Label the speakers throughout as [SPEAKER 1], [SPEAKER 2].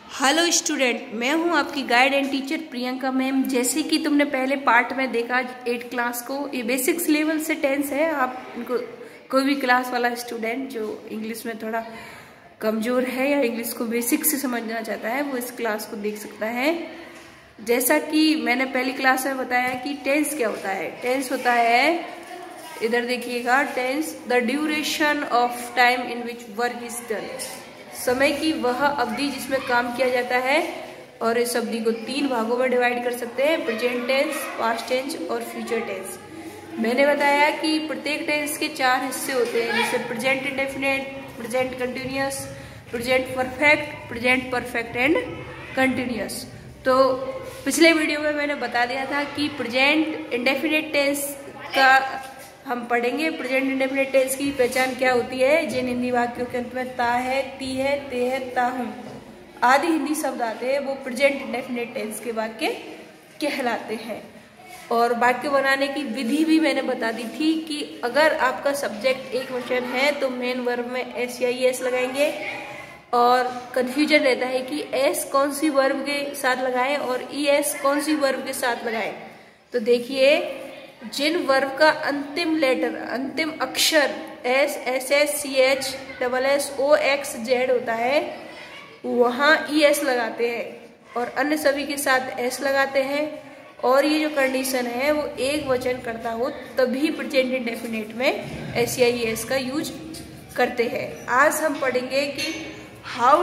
[SPEAKER 1] Hello student, मैं हूं आपकी guide and teacher Priyanka ma'am. जैसे कि तुमने पहले पार्ट में देखा 8 क्लास को, ये बेसिक्स लेवल से टेंस है। आप इनको कोई भी क्लास वाला स्टूडेंट जो इंग्लिश में थोड़ा कमजोर है या इंग्लिश को बेसिक से समझना चाहता है वो इस क्लास को देख सकता है। जैसा कि मैंने पहली क्लास में बताया कि टेंस क्या होता है। टेंस होता है, इधर देखिएगा, tense the duration of time in which work is done, समय की वह अवधि जिसमें काम किया जाता है। और इस अवधि को 3 भागों में डिवाइड कर सकते हैं, प्रेजेंट टेंस, पास्ट टेंस और फ्यूचर टेंस। मैंने बताया कि प्रत्येक टेंस के 4 हिस्से होते हैं, जैसे present indefinite, present continuous, present perfect, present perfect and continuous. तो पिछले वीडियो में मैंने बता दिया था कि प्रेजेंट इंडेफिनिट टेंस का हम पढ़ेंगे। प्रेजेंट इंडेफिनिट टेंस की पहचान क्या होती है? जिन हिंदी वाक्यों के अंत में ता है, ती है, ते है, ता हूं आदि हिंदी शब्द आते हैं वो प्रेजेंट इंडेफिनिट टेंस के वाक्य कहलाते हैं। और वाक्य बनाने की विधि भी मैंने बता दी थी कि अगर आपका सब्जेक्ट एक वचन है तो मेन वर्ब में एस या ईएस लगाएंगे। और कंफ्यूजन रहता है कि एस कौन सी वर्ब के साथ लगाएं और ईएस कौन सी वर्ब के साथ लगाएं। तो देखिए, जिन वर्ब का अंतिम लेटर, अंतिम अक्षर S, S S, C H, double S, O, X, Z होता है वहां ई एस लगाते हैं और अन्य सभी के साथ एस लगाते हैं। और ये जो कंडीशन है वो एक वचन करता हो तभी प्रेजेंट इंडेफिनिट में एस या ई एस का यूज करते हैं। आज हम पढ़ेंगे कि how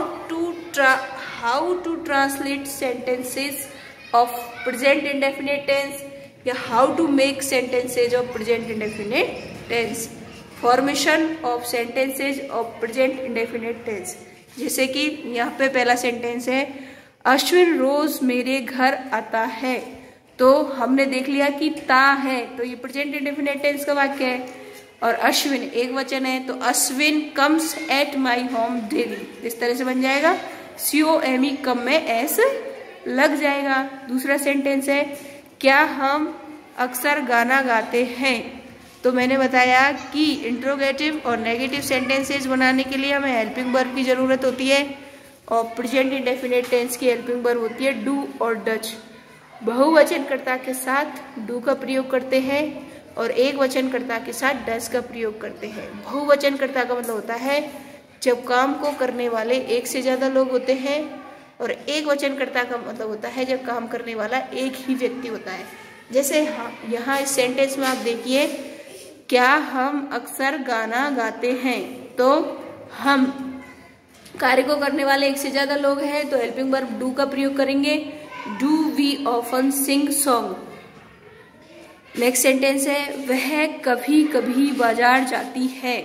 [SPEAKER 1] to translate sentences of present indefinite tense या how to make sentences of present indefinite tense, formation of sentences of present indefinite tense. जैसे कि यहाँ पे पहला सेंटेंस है, अश्विन रोज मेरे घर आता है। तो हमने देख लिया कि ता है तो ये प्रेजेंट इंडेफिनिट टेंस का वाक्य है। और अश्विन एक वचन है तो Ashwin comes at my home daily, इस तरह से बन जाएगा। COME कम में एस लग जाएगा। दूसरा सेंटेंस है, क्या हम अक्सर गाना गाते हैं। तो मैंने बताया कि इंट्रोगेटिव और नेगेटिव सेंटेंसेस बनाने के लिए हमें हेल्पिंग वर्ब की जरूरत होती है और प्रेजेंट इंडेफिनिट टेंस की हेल्पिंग वर्ब होती है डू और डच। बहुवचनकर्ता के साथ डू का प्रयोग करते हैं और एक वचनकर्ता के साथ डच का प्रयोग करते हैं। बहुवचनकर्ता का मतलब होता है जब काम को करने वाले एक से ज्यादा लोग होते हैं, और एक वचनकर्ता का मतलब होता है जब काम करने वाला एक ही व्यक्ति होता है। जैसे यहाँ इस सेंटेंस में आप देखिए, क्या हम अक्सर गाना गाते हैं। तो हम कार्य को करने वाले एक से ज्यादा लोग हैं तो हेल्पिंग वर्ब डू का प्रयोग करेंगे, do we often sing song. Next sentence है, वह कभी कभी बाजार जाती है।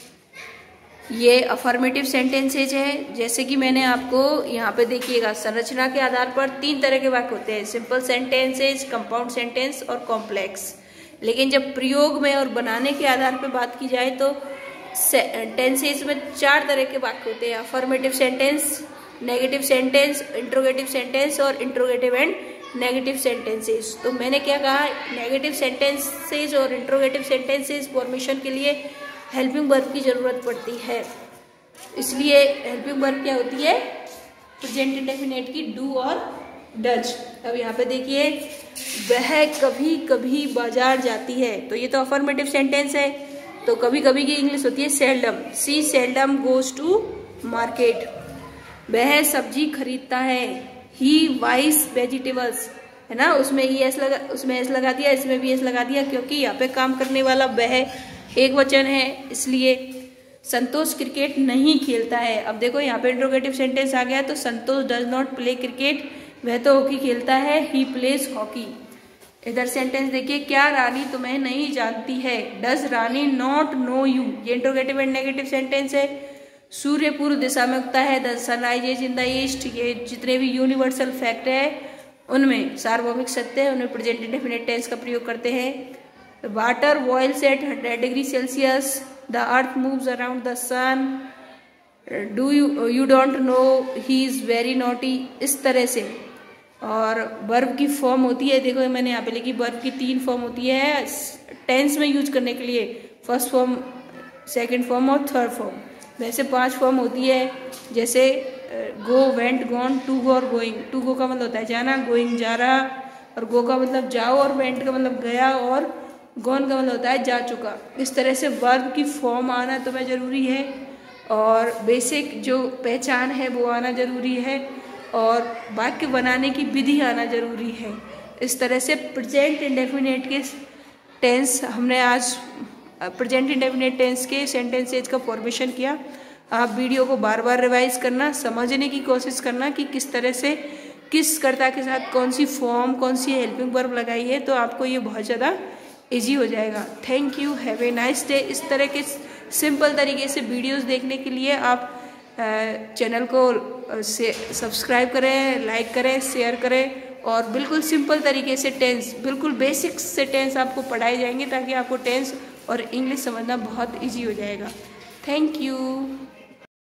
[SPEAKER 1] ये अफर्मेटिव सेंटेंसेज है। जैसे कि मैंने आपको यहाँ पे देखिएगा, संरचना के आधार पर 3 तरह के वाक्य होते हैं, सिंपल सेंटेंसेज, कंपाउंड सेंटेंस और कॉम्प्लेक्स। लेकिन जब प्रयोग में और बनाने के आधार पर बात की जाए तो टेंसेज में 4 तरह के वाक्य होते हैं, affirmative sentence, negative sentence, interrogative sentence और इंट्रोगेटिव एंड नेगेटिव सेंटेंसेज। तो मैंने क्या कहा, नेगेटिव सेंटेंसेज और इंट्रोगेटिव सेंटेंसेज फॉर्मेशन के लिए हेल्पिंग वर्ब की जरूरत पड़ती है। इसलिए हेल्पिंग वर्ब क्या होती है? प्रेजेंट इंडेफिनिट की डू और डच। अब यहाँ पे देखिए, वह कभी कभी बाजार जाती है, तो ये तो अफर्मेटिव सेंटेंस है। तो कभी कभी की इंग्लिश होती है seldom, she seldom goes to market. वह सब्जी खरीदता है, ही बाइज वेजिटेबल्स, है ना, उसमें एस लगा दिया, इसमें भी एस लगा दिया क्योंकि यहाँ पे काम करने वाला वह एक वचन है। इसलिए संतोष क्रिकेट नहीं खेलता है। अब देखो यहाँ पे इंट्रोगेटिव सेंटेंस आ गया, तो Santosh does not play cricket, वह तो हॉकी खेलता है, ही प्लेज हॉकी। इधर सेंटेंस देखिए, क्या रानी तुम्हें नहीं जानती है, does Rani not know you, ये इंट्रोगेटिव एंड नेगेटिव सेंटेंस है। सूर्य पूर्व दिशा में उगता है, the sun rises in the east, ये जितने भी यूनिवर्सल फैक्ट है उनमें सार्वभौमिक सत्य है, उनमें प्रेजेंट इंडेफिनिट टेंस का प्रयोग करते हैं। Water boils at 100 degree Celsius, the earth moves around the sun, do you don't know he is very naughty, इस तरह से। और वर्ब की फॉर्म होती है, देखो मैंने यहाँ पे लिखी, वर्ब की 3 फॉर्म होती है टेंस में यूज करने के लिए, फर्स्ट फॉर्म, सेकंड फॉर्म और थर्ड फॉर्म। वैसे 5 फॉर्म होती है, जैसे go, went, gone, to go और गोइंग। टू गो का मतलब होता है जाना, गोइंग जा रहा, और गो का मतलब जाओ, और वेंट का मतलब गया, और गॉन का मतलब होता है जा चुका। इस तरह से वर्ब की फॉर्म आना तुम्हें ज़रूरी है, और बेसिक जो पहचान है वो आना ज़रूरी है, और वाक्य बनाने की विधि आना ज़रूरी है। इस तरह से प्रेजेंट इंडेफिनिट के टेंस हमने आज प्रेजेंट इंडेफिनिट टेंस के सेंटेंसेज का फॉर्मेशन किया। आप वीडियो को बार बार रिवाइज करना, समझने की कोशिश करना कि किस तरह से किस कर्ता के साथ कौन सी फॉर्म, कौन सी हेल्पिंग वर्ब लगाई है, तो आपको ये बहुत ज़्यादा इजी हो जाएगा। Thank you, have a nice day. इस तरह के सिंपल तरीके से वीडियोस देखने के लिए आप चैनल को सब्सक्राइब करें, लाइक करें, शेयर करें, और बिल्कुल सिंपल तरीके से टेंस, बिल्कुल बेसिक्स से टेंस आपको पढ़ाए जाएंगे, ताकि आपको टेंस और इंग्लिश समझना बहुत ईजी हो जाएगा। Thank you.